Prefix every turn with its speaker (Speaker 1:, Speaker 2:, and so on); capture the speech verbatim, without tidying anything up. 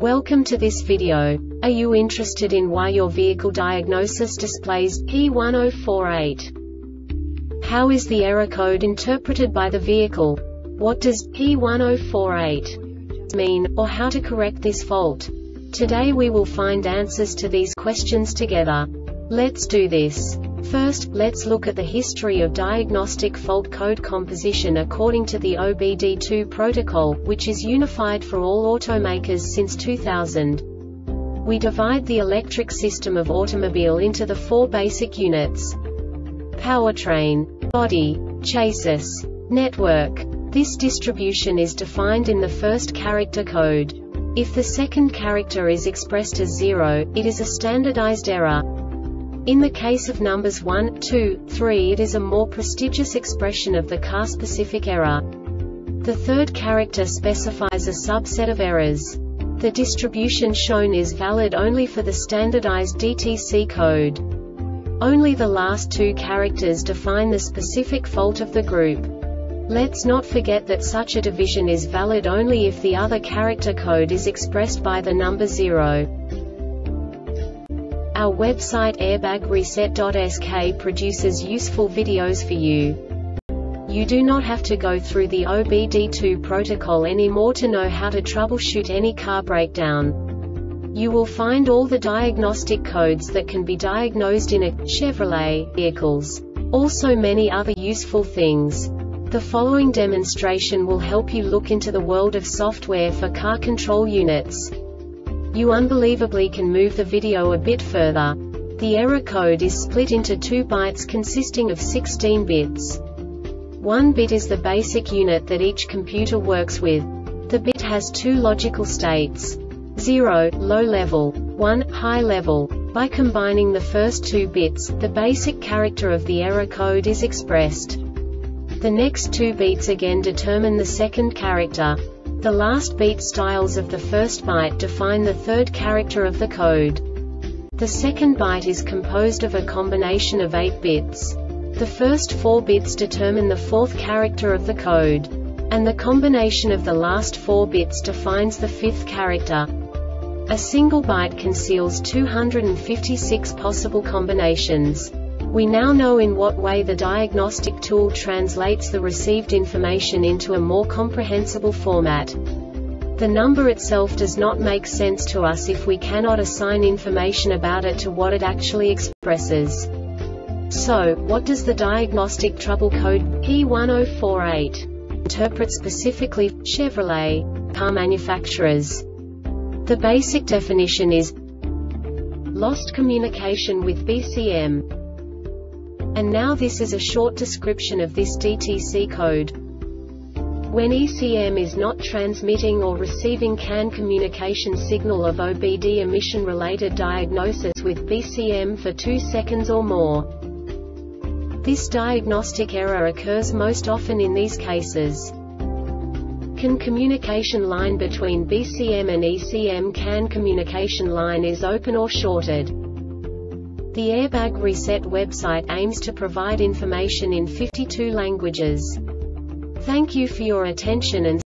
Speaker 1: Welcome to this video. Are you interested in why your vehicle diagnosis displays P one zero four eight? How is the error code interpreted by the vehicle? What does P one zero four eight mean, or how to correct this fault? Today we will find answers to these questions together. Let's do this. First, let's look at the history of diagnostic fault code composition according to the O B D two protocol, which is unified for all automakers since two thousand. We divide the electric system of automobile into the four basic units: powertrain, body, chassis, network. This distribution is defined in the first character code. If the second character is expressed as zero, it is a standardized error. In the case of numbers one, two, three, it is a more prestigious expression of the car-specific error. The third character specifies a subset of errors. The distribution shown is valid only for the standardized D T C code. Only the last two characters define the specific fault of the group. Let's not forget that such a division is valid only if the other character code is expressed by the number zero. Our website airbag reset dot S K produces useful videos for you. You do not have to go through the O B D two protocol anymore to know how to troubleshoot any car breakdown. You will find all the diagnostic codes that can be diagnosed in a Chevrolet vehicles. Also many other useful things. The following demonstration will help you look into the world of software for car control units. You unbelievably can move the video a bit further. The error code is split into two bytes consisting of sixteen bits. One bit is the basic unit that each computer works with. The bit has two logical states: zero, low level, one, high level. By combining the first two bits, the basic character of the error code is expressed. The next two beats again determine the second character. The last beat styles of the first byte define the third character of the code. The second byte is composed of a combination of eight bits. The first four bits determine the fourth character of the code. And the combination of the last four bits defines the fifth character. A single byte conceals two hundred fifty-six possible combinations. We now know in what way the diagnostic tool translates the received information into a more comprehensible format. The number itself does not make sense to us if we cannot assign information about it to what it actually expresses. So, what does the diagnostic trouble code P one zero four eight interpret specifically for Chevrolet car manufacturers? The basic definition is lost communication with B C M. And now this is a short description of this D T C code. When E C M is not transmitting or receiving C A N communication signal of O B D emission-related diagnosis with B C M for two seconds or more. This diagnostic error occurs most often in these cases. C A N communication line between B C M and E C M C A N communication line is open or shorted. The Airbag Reset website aims to provide information in fifty-two languages. Thank you for your attention and